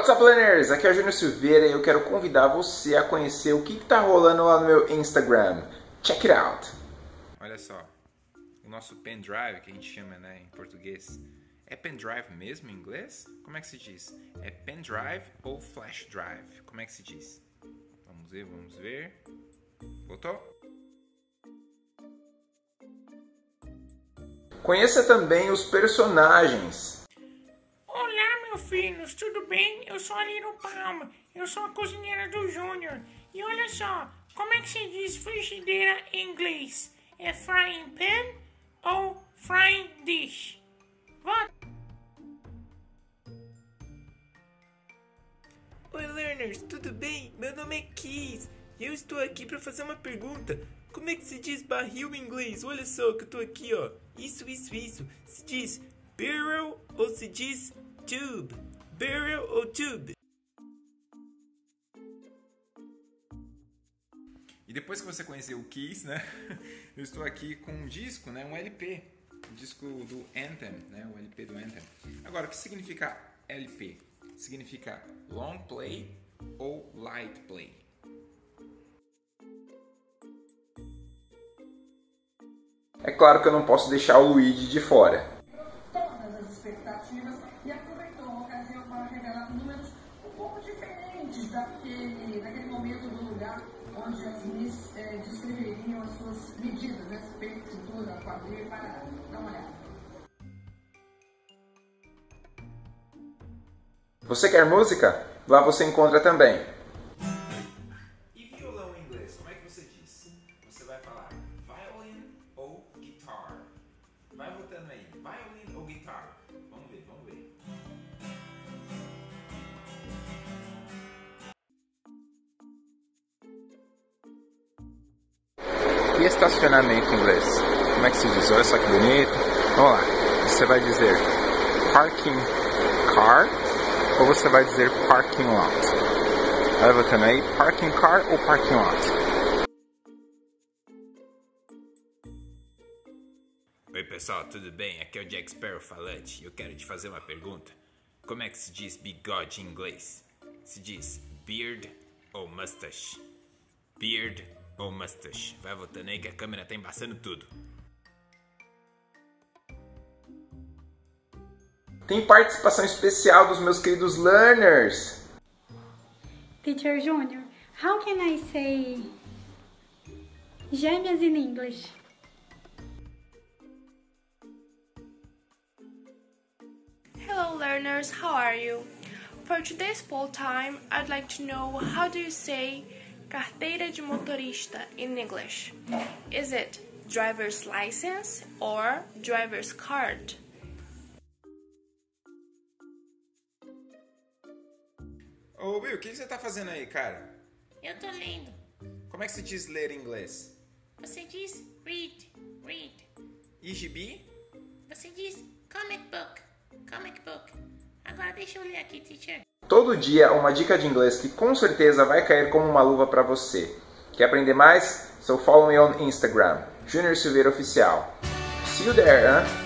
What's up, learners? Aqui é o Júnior Silveira e eu quero convidar você a conhecer o que está rolando lá no meu Instagram. Check it out! Olha só, o nosso pendrive, que a gente chama, né, em português, é pendrive mesmo em inglês? Como é que se diz? É pendrive ou flash drive? Como é que se diz? Vamos ver. Botou? Conheça também os personagens. Olá, meus filhos, tudo bem? Eu sou a Little Palma, eu sou a cozinheira do Júnior. E olha só, como é que se diz frigideira em inglês? É frying pan ou frying dish? Vota! Oi, learners, tudo bem? Meu nome é Keys e eu estou aqui para fazer uma pergunta. Como é que se diz barril em inglês? Olha só que eu tô aqui, ó. Isso. Se diz barrel ou se diz tube? Barrel ou tube? E depois que você conheceu o Kiss, né? Eu estou aqui com um disco, né? Um LP. Um disco do Anthem, né? O LP do Anthem. Agora, o que significa LP? Significa long play ou light play? É claro que eu não posso deixar o Luigi de fora. Todas as expectativas e aproveitou a ocasião para revelar números um pouco diferentes daquele momento do lugar onde as Miss descreveriam as suas medidas, né? Peito, cintura, quadril e parada. Dá uma olhada. Você quer música? Lá você encontra também. E violão em inglês, como é que você diz? Você vai falar violin ou guitar? Vai votando aí, violin ou guitar? Vamos ver. E estacionamento em inglês? Como é que se diz? Olha só que bonito. Vamos lá. Você vai dizer parking car ou você vai dizer parking lot? Vai votando aí, parking car ou parking lot? Oi pessoal, tudo bem? Aqui é o Jack Sparrow falante e eu quero te fazer uma pergunta. Como é que se diz bigode em inglês? Se diz beard ou mustache? Beard ou mustache? Vai votando aí que a câmera tá embaçando tudo. Tem participação especial dos meus queridos learners. Teacher Junior, how can I say gêmeas in English? Hello learners, how are you? For today's poll time, I'd like to know how do you say carteira de motorista in English? Is it driver's license or driver's card? Ô Will, o que você tá fazendo aí, cara? Eu tô lendo. Como é que se diz ler em inglês? Você diz read. E gibi? Você diz comic book. Agora deixa eu ler aqui, teacher. Todo dia uma dica de inglês que com certeza vai cair como uma luva para você. Quer aprender mais? So follow me on Instagram, Júnior Silveira Oficial. See you there, huh?